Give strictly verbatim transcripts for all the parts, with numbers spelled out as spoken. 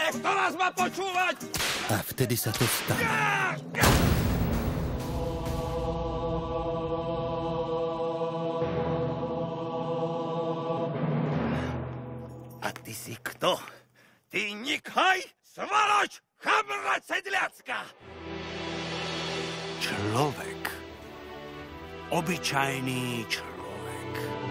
Kto nás má počúvať? A vtedy sa to stane. A ty si kto? Ty Nikhaj, svaloč, chamra sedliacka! Človek. Obyčajný človek.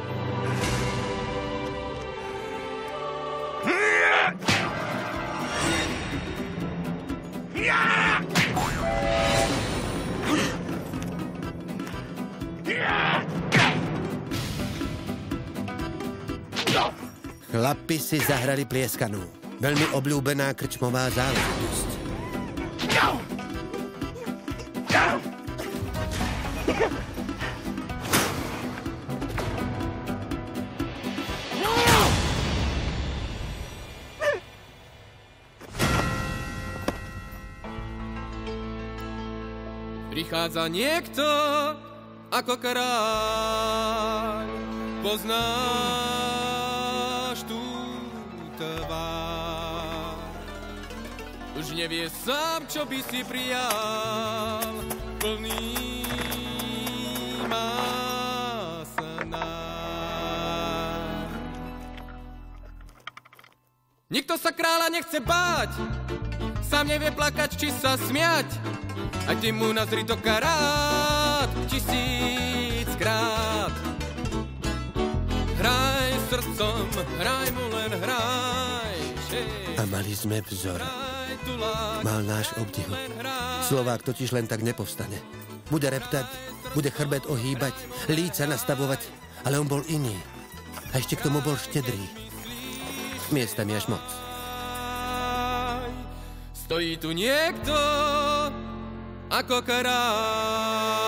Chlapi si zahrali plieskanú. Veľmi obľúbená krčmová záležitosť. Prichádza niekto ako kráľ, poznáš tú tvár. Už nevie sám, čo by si prijal, plný másna. Nikto sa kráľa nechce báť, sám nevie plakať, či sa smiať. A ty mu nazri do karát tisíckrát. Hraj srdcom, hraj mu len hraj. A mali sme vzor. Mal náš obdiv. Slovák totiž len tak nepovstane. Bude reptať, bude chrbet ohýbať, líca nastavovať, ale on bol iný. A ešte k tomu bol štedrý. Miestami až moc. Stojí tu niekto ako kráľ.